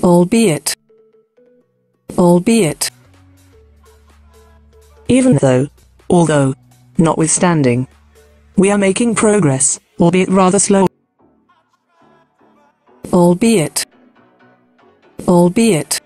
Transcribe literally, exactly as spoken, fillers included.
albeit, albeit. Even though, although, notwithstanding. We are making progress, albeit rather slow. Albeit, albeit.